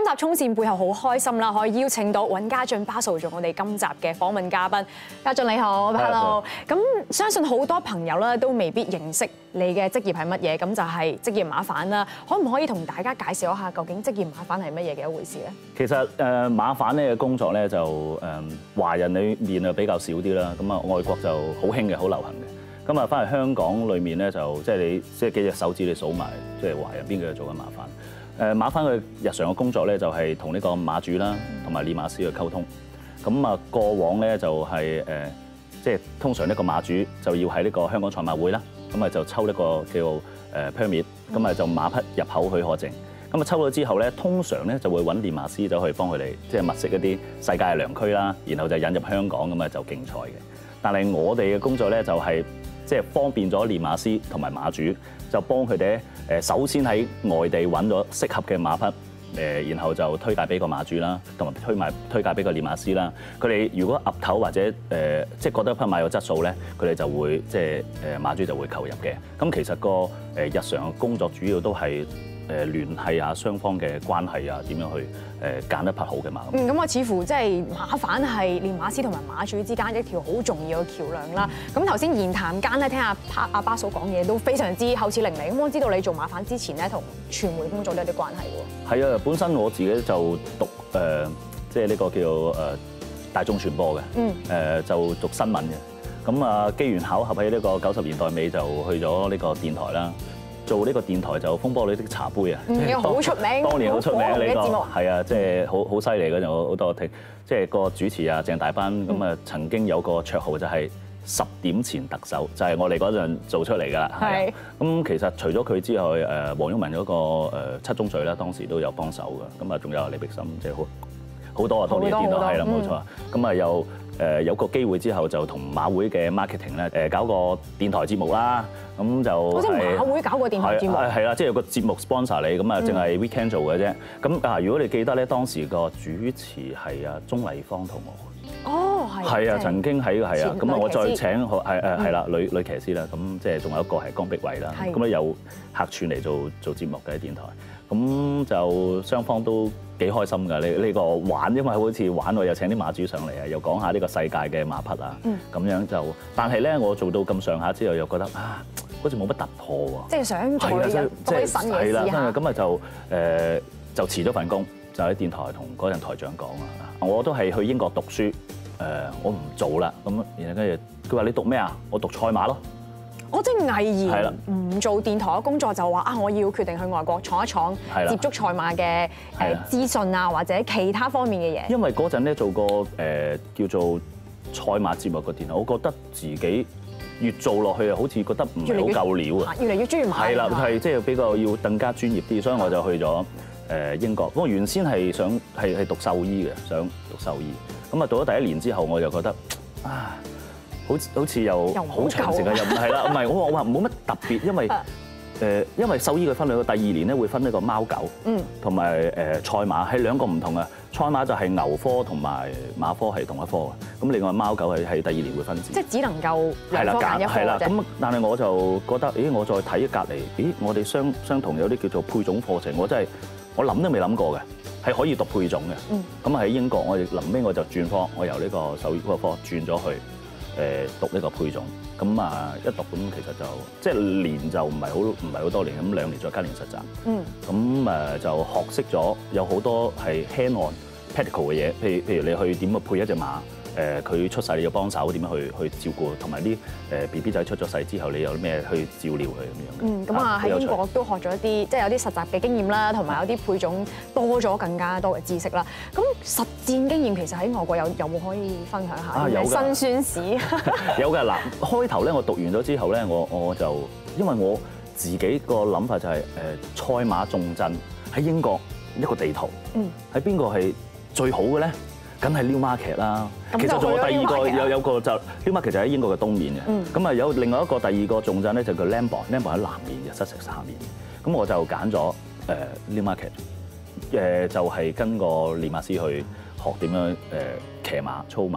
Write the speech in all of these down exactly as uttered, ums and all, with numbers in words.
集衝線背後好開心啦，可以邀請到尹家俊巴數做我哋今集嘅訪問嘉賓。家俊你好 ，Hello。咁相信好多朋友咧都未必認識你嘅職業係乜嘢，咁就係職業馬販啦。可唔可以同大家介紹一下究竟職業馬販係乜嘢嘅一回事咧？ 其實誒馬販呢嘅工作咧就誒華人裏面啊比較少啲啦，咁啊外國就好興嘅，好流行嘅。咁啊翻嚟香港裏面咧就即係你即係幾隻手指你數埋，即係華人邊個做緊馬販？誒馬販佢日常嘅工作咧就係同呢個馬主啦，同埋練馬師去溝通。咁啊過往咧就係誒，即係通常呢個馬主就要喺呢個香港賽馬會啦，咁啊就抽一個叫誒 permit，咁啊就馬匹入口許可證。咁啊抽咗之後咧，通常咧就會揾練馬師走去幫佢哋即係物色一啲世界嘅良駒啦，然後就引入香港咁啊就競賽嘅。但係我哋嘅工作咧就係即係方便咗練馬師同埋馬主，就幫佢哋誒首先喺外地揾咗適合嘅馬匹，誒然後就推介俾個馬主啦，同埋推埋推介俾個練馬師啦。佢哋如果岌頭或者誒即係覺得匹馬有質素咧，佢哋就會即係誒馬主就會購入嘅。咁其實個誒日常嘅工作主要都係誒聯繫下雙方嘅關係啊，點樣去誒揀一匹好嘅馬。 嗯，咁我似乎即係馬販係練馬師同埋馬主之間一條好重要嘅橋梁啦。咁頭先言談間咧，聽阿阿巴嫂講嘢都非常之口齒伶俐。咁我知道你做馬販之前咧，同傳媒工作都有啲關係喎。 係啊，本身我自己就讀誒即係呢個叫誒大眾傳播嘅，嗯，誒就讀新聞嘅。咁啊機緣巧合喺呢個九十年代尾就去咗呢個電台啦。做呢個電台就風波裏的茶杯啊， 嗯，好出名， 當年好出名呢個節目， 係啊，即係好好犀利嗰陣，我好多聽，即係個主持啊鄭大班咁啊，曾經有個綽號就係十點前特首，就係我哋嗰陣做出嚟㗎啦。係。咁其實除咗佢之外，誒黃毓民嗰個誒七宗罪啦，當時都有幫手㗎。咁啊，仲有李碧心，即係好好多啊，當年電台係啦，冇錯。咁啊又。誒有個機會之後就同馬會嘅 marketing 咧誒搞個電台節目啦，咁就好似馬會搞個電台節目係啦，即係有個節目 sponsor 你，咁啊淨係 weekend 做嘅啫。咁啊如果你記得咧，當時個主持係啊鍾麗芳同我。哦，係。係啊，曾經喺係啊，咁啊我再請係誒係啦女女騎師啦，咁即係仲有一個係江碧惠啦，咁咧有客串嚟做做節目嘅喺電台。咁就雙方都幾開心㗎，呢呢個玩，因為好似玩我又請啲馬主上嚟啊，又講下呢個世界嘅馬匹啊，咁樣就，但係咧我做到咁上下之後又覺得啊，好似冇乜突破喎， 即係想再入多啲新嘢試下。 咁啊就誒就辭咗份工，就喺電台同嗰陣台長講啊，我都係去英國讀書，誒我唔做啦，咁然後跟住佢話你讀咩啊？我讀賽馬咯。 我即係毅然唔做電台嘅工作，就話啊，我要決定去外國闖一闖，接觸賽馬嘅誒資訊啊，或者其他方面嘅嘢。因為嗰陣咧做過誒叫做賽馬節目嘅電台，我覺得自己越做落去啊，好似覺得唔係好夠料啊， 越嚟越中意馬。 係啦，係即係比較要更加專業啲，所以我就去咗誒英國。我原先係想係係讀獸醫嘅，想讀獸醫。咁啊，到咗第一年之後，我就覺得啊。好似好似又好長時間又唔係啦，唔係我話我話冇乜特別，因為誒因為獸醫佢分兩個，第二年咧會分呢個貓狗，嗯，同埋誒賽馬係兩個唔同嘅，賽馬就係牛科同埋馬科係同一科嘅，咁另外貓狗係係第二年會分支。即係只能夠兩科揀一科啫。係啦， 咁但係我就覺得，咦，我再睇隔離，咦，我哋相相同有啲叫做配種課程，我真係我諗都未諗過嘅，係可以讀配種嘅。嗯，咁喺英國，我哋臨尾我就轉科，我由呢個獸醫嗰個科轉咗去。誒讀呢個配種，咁啊一讀咁其實就即係年就唔係好唔係好多年，咁兩年再加年實習，嗯，咁誒就學識咗有好多係 hand on practical 嘅嘢，譬如譬如你去點去配一隻馬，誒佢出世你要幫手點樣去去照顧，同埋啲誒 B B 仔出咗世之後你有咩去照料佢咁樣嘅。 嗯，咁啊喺英國都學咗一啲，即係有啲實習嘅經驗啦，同埋有啲配種多咗更加多嘅知識啦。咁實戰經驗其實喺外國有有冇可以分享下？啊有辛酸史。 有㗎嗱，開頭咧我讀完咗之後咧，我我就因為我自己個諗法就係誒賽馬重鎮喺英國一個地圖，嗯，喺邊個係最好嘅咧？梗係 Newmarket 啦，其實仲有第二個有有個就 Newmarket就喺英國嘅東面嘅，咁啊有另外一個第二個重鎮咧就叫 Lambourn，Lambourn 喺南面嘅 Sussex 下面，咁我就揀咗誒 Newmarket，誒就係跟個練馬師去學點樣誒騎馬操馬，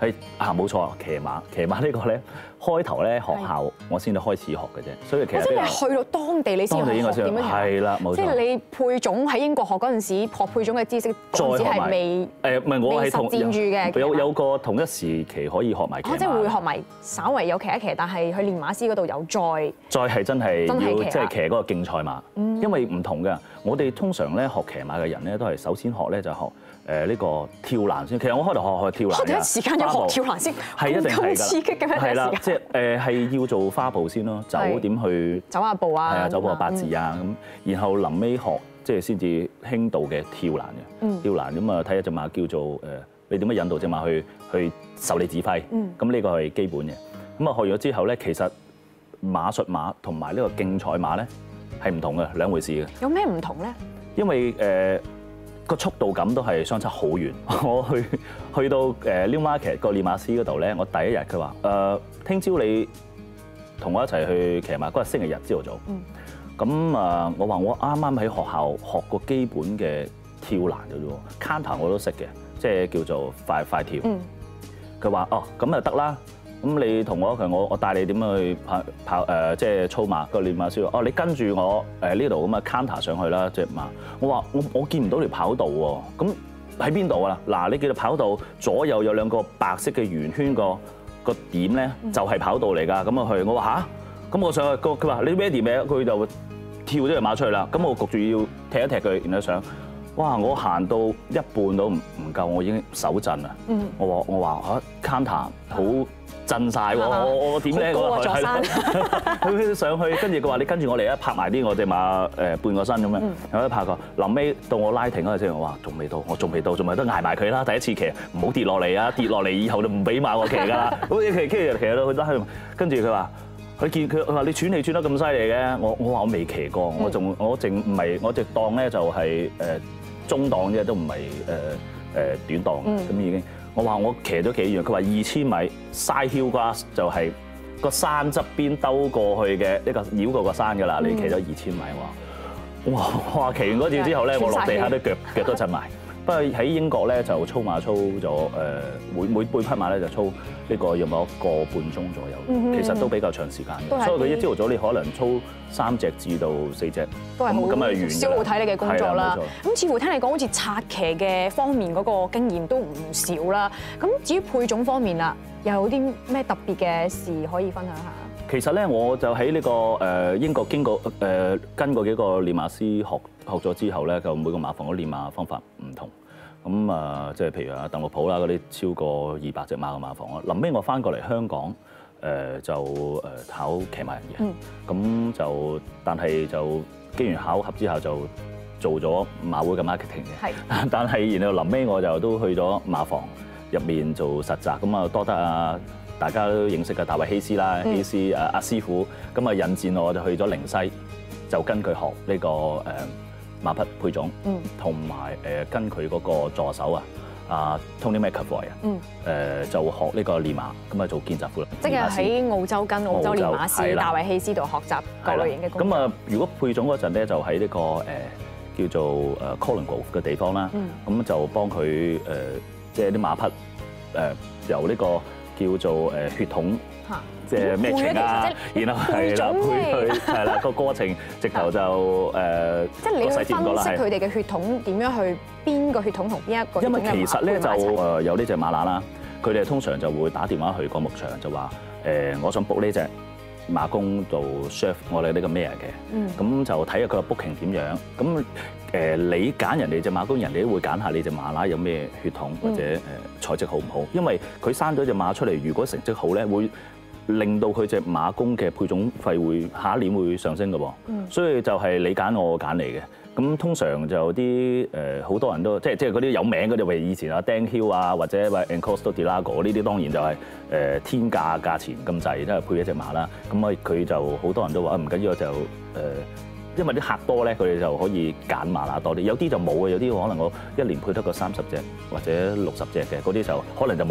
係啊，冇錯，騎馬，騎馬呢個咧，開頭咧學校我先至開始學嘅啫，所以其實即係你去到當地你先學點樣樣。 係啦，冇錯。 即係你配種喺英國學嗰陣時，學配種嘅知識嗰陣時係未誒，唔係我係同實戰住嘅。 有有個同一時期可以學埋騎馬。 即係會學埋稍為有騎一騎，但係去練馬師嗰度有再再係真係要即係騎嗰個競賽馬， 嗯、 因為唔同㗎。我哋通常咧學騎馬嘅人咧都係首先學咧就學誒呢個跳欄先。其實我開頭學學跳欄嘅。 第一時間要學跳欄先， 係一定係㗎。 刺激嘅咩？ 係啦，即係誒係要做花步先咯，走點去走下步啊， 係啊，走步八字啊咁，然後臨尾學即係先至輕度嘅跳欄嘅。跳欄咁啊，睇一隻馬叫做誒，你點樣引導隻馬去去受你指揮？咁呢個係基本嘅。咁啊學咗之後咧，其實馬術馬同埋呢個競賽馬咧係唔同嘅兩回事嘅。 有咩唔同咧？ 因為誒個速度感都係相差好遠。我去去到誒 Newmarket 個練馬師嗰度咧，我第一日佢話誒聽朝你同我一齊去騎馬，嗰日星期日朝頭早。咁啊，我話我啱啱喺學校學過基本嘅跳欄嘅啫，counter 我都識嘅，即係叫做快快跳。佢話哦，咁就得啦。咁你同我一齊，我我帶你點樣去跑跑誒，即係操馬個練馬師話哦，你跟住我誒呢度咁啊 counter 上去啦隻馬。我話我我見唔到條跑道喎，咁喺邊度啊？嗱，你見到跑道左右有兩個白色嘅圓圈，個個點咧就係跑道嚟㗎。咁啊去，我話吓？咁我上去個佢話你 ready 未？佢就跳咗隻馬出去啦。咁我焗住要踢一踢佢，然後上。哇！我行到一半都唔唔夠，我已經手震啦。嗯。我話我話嚇 counter 好震晒喎，我我點咧？ 好高啊！座山。 佢上去，跟住佢話你跟住我嚟啊，拍埋啲我隻馬誒半個身咁樣，有得拍過。臨尾到我拉停嗰陣時，我話仲未到，我仲未到，仲咪都捱埋佢啦。第一次騎，唔好跌落嚟啊！跌落嚟以後就唔俾馬我騎㗎啦。好似騎騎騎到去拉去，跟住佢話。佢見佢佢話你喘氣喘得咁犀利嘅，我我話我未騎過，我仲我淨唔係我隻檔咧就係誒中檔啫，都唔係誒誒短檔咁已經。我話我騎咗幾遠，佢話二千米 side hill grass 就係個山側邊兜過去嘅一個繞過個山㗎啦。你騎咗二千米，我話哇哇騎完嗰次之後咧，我落地下都腳腳都震埋。不過喺英國咧就操馬操咗誒每每每匹馬咧就操呢個有冇一個半鐘左右，嗯、其實都比較長時間嘅。所以佢一朝頭早你可能操三隻至到四隻， 都係好咁消耗體力嘅工作啦。咁似乎聽你講好似策騎嘅方面嗰個經驗都唔少啦。咁至於配種方面啦，又有啲咩特別嘅事可以分享下？ 其實咧，我就喺呢個誒英國經過誒跟過幾個練馬師學學咗之後咧，就每個馬房嘅練馬方法唔同。咁啊，即係譬如啊，鄧祿普啦嗰啲超過二百隻馬嘅馬房啊。臨尾我翻過嚟香港誒就誒考騎馬人嘅。咁、嗯、就但係就機緣巧合之後就做咗馬會嘅 marketing 嘅。係。但係然後臨尾我就都去咗馬房入面做實習。咁啊，多得啊〜大家都認識嘅大衛希斯啦，希斯誒阿師傅，咁啊引薦我就去咗靈西，就跟佢學呢個誒馬匹配種，同埋誒跟佢嗰個助手啊，阿 Tony McAvoy 啊，誒就學呢個練馬，咁啊做見習夫啦。 即係喺澳洲跟澳洲練馬師大衛希斯度學習各類型嘅工作。 咁啊，如果配種嗰陣咧，就喺呢個誒叫做誒 Collingwood 嘅地方啦，咁就幫佢誒即係啲馬匹誒由呢個。叫做誒血統，即係咩情啊？然後係啦，配佢係啦，個過程直頭就誒， 即係你去分析佢哋嘅血統點樣去邊個血統同邊一個血統嘅馬配埋一齊。因為其實咧就誒有呢隻馬乸啦，佢哋通常就會打電話去個牧場就話誒，我想 book 呢隻馬公度 serve 我哋呢個 mare 嘅，咁就睇下佢個 booking 點樣咁。誒你揀人哋隻馬公，人哋都會揀下你隻馬乸有咩血統或者誒材質好唔好，因為佢生咗隻馬出嚟，如果成績好咧，會令到佢隻馬公嘅配種費會下一年會上升嘅喎。所以就係你揀我揀嚟嘅。咁通常就啲誒好多人都即係即係嗰啲有名嗰啲，譬如以前啊 Dan Hill 啊，或者話 Encosto di Lago 呢啲，當然就係誒天價價錢咁滯，都係配一隻馬啦。咁啊佢就好多人都話唔緊要就誒。因為啲客多咧，佢哋就可以揀馬乸多啲。有啲就冇嘅，有啲可能我一年配得個三十隻或者六十隻嘅，嗰啲就可能就冇乜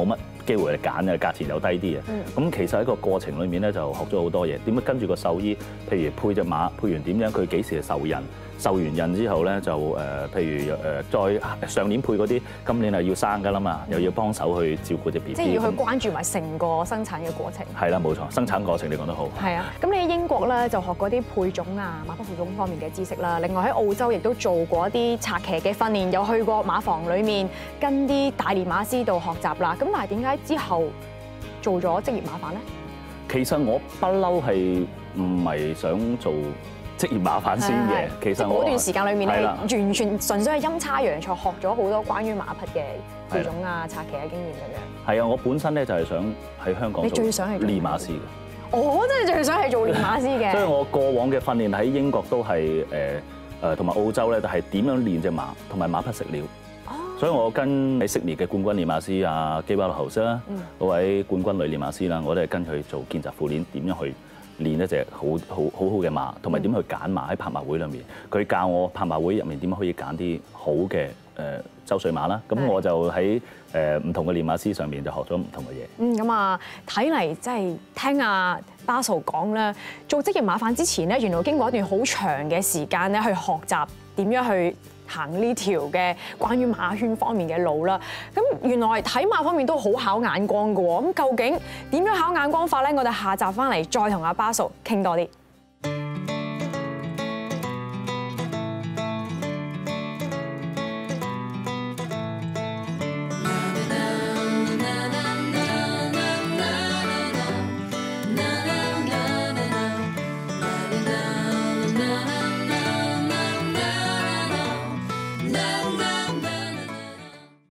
機會去揀嘅，價錢又低啲嘅。咁其實喺個過程裏面咧就學咗好多嘢，點樣跟住個獸醫，譬如配隻馬，配完點樣佢幾時係受孕，受完孕之後咧就誒，譬如誒再上年配嗰啲，今年係要生㗎啦嘛，又要幫手去照顧隻 B B。 即係要去關注埋成個生產嘅過程。 係啦，冇錯，生產過程你講得好。 係啊，咁你喺英國咧就學嗰啲配種啊、馬匹配種方面嘅知識啦。另外喺澳洲亦都做過一啲策騎嘅訓練，有去過馬房裡面跟啲大練馬師度學習啦。咁但係點解之後做咗職業馬販咧？ 其實我不嬲係唔係想做職業馬販先嘅，其實我嗰段時間裏面咧， 係啦完全純粹係陰差陽錯學咗好多關於馬匹嘅配種啊、策騎嘅經驗咁樣。 係啊，我本身咧就係想喺香港你做最想係做練馬師嘅。 我真係最想係做練馬師嘅。 所以我過往嘅訓練喺英國都係誒誒同埋澳洲咧，就係點樣練隻馬同埋馬匹食料。所以我跟喺悉尼嘅冠軍練馬師啊基巴洛侯斯啦，嗰位冠軍女練馬師啦，我都係跟佢做見習副練，點樣去練一隻好好好好嘅馬，同埋點去揀馬喺拍賣會裏面。佢教我拍賣會入面點樣可以揀啲好嘅誒周歲馬啦。咁我就喺誒唔同嘅練馬師上面就學咗唔同嘅嘢。 嗯，咁啊，睇嚟即係聽阿巴素講咧，做職業馬販之前咧，原來經過一段好長嘅時間咧，去學習點樣去行呢條嘅關於馬圈方面嘅路啦。咁原來睇馬方面都好考眼光㗎喎。咁究竟點樣考眼光法咧？我哋下集翻嚟再同阿巴素傾多啲。